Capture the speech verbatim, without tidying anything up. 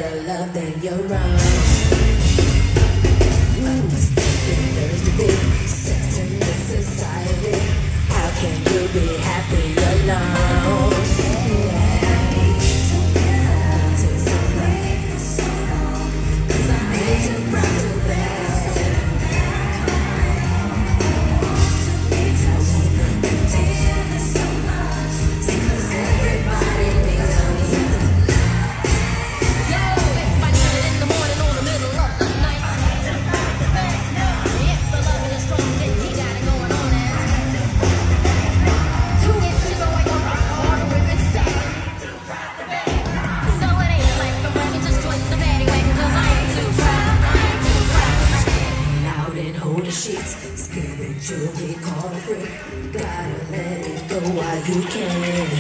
your love, then you're wrong. Understanding there's the big sex in this society. How can you be happy alone? Yeah. Sheets, spiritually caught a freak. Gotta let it go while you can.